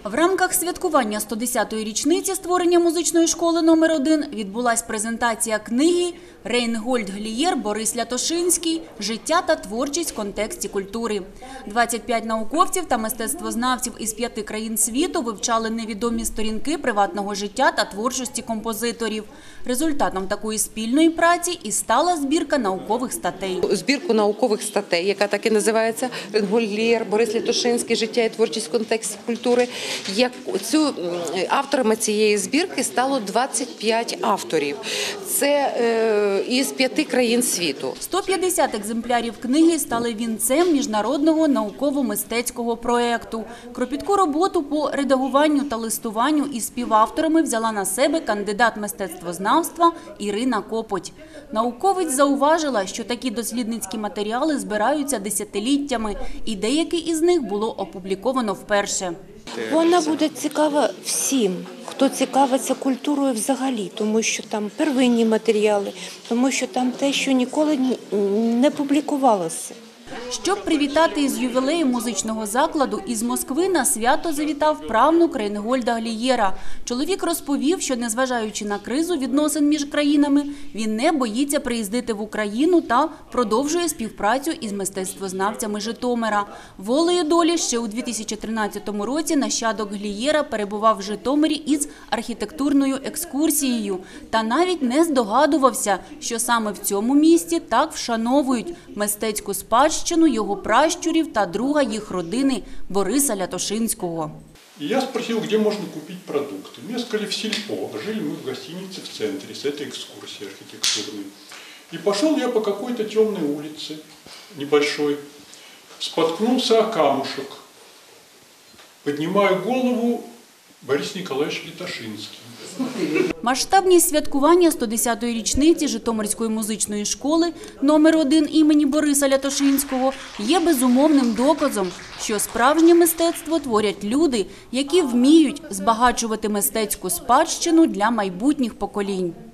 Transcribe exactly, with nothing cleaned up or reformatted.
В рамках святкування сто десятої річниці створення музичної школи номер один відбулась презентація книги «Рейнгольд Глієр. Борис Лятошинський. Життя та творчість в контексті культури». двадцять п'ять науковців та мистецтвознавців із п'яти країн світу вивчали невідомі сторінки приватного життя та творчості композиторів. Результатом такої спільної праці і стала збірка наукових статей. Збірку наукових статей, яка так і називається «Рейнгольд Глієр. Борис Лятошинський. Життя і творчість в контексті культури». Як цю авторами цієї збірки стало двадцять п'ять авторів. Це е, із п'яти країн світу. сто п'ятдесят екземплярів книги стали вінцем міжнародного науково-мистецького проєкту. Кропітку роботу по редагуванню та листуванню із співавторами взяла на себе кандидат мистецтвознавства Ірина Копоть. Науковець зауважила, що такі дослідницькі матеріали збираються десятиліттями, і деякі із них було опубліковано вперше. Вона буде цікава всім, хто цікавиться культурою взагалі, тому що там первинні матеріали, тому що там те, що ніколи не публікувалося. Щоб привітати із ювілеєм музичного закладу, із Москви на свято завітав правнук Рейнгольда Глієра. Чоловік розповів, що, незважаючи на кризу відносин між країнами, він не боїться приїздити в Україну та продовжує співпрацю із мистецтвознавцями Житомира. Волею долі ще у дві тисячі тринадцятому році нащадок Глієра перебував в Житомирі із архітектурною екскурсією та навіть не здогадувався, що саме в цьому місті так вшановують мистецьку спадщину його пращурів та друга їх родини Бориса Лятошинського. Я спросил, где можно купить продукты. Мне сказали, в сельпо. Жили мы в гостинице в центре с этой экскурсией архитектурной. И пошел я по какой-то темной улице, небольшой, споткнулся о камушек. Поднимаю голову, Борис Николаевич Лятошинский. Масштабність святкування сто десятої річниці Житомирської музичної школи номер один імені Бориса Лятошинського є безумовним доказом, що справжнє мистецтво творять люди, які вміють збагачувати мистецьку спадщину для майбутніх поколінь.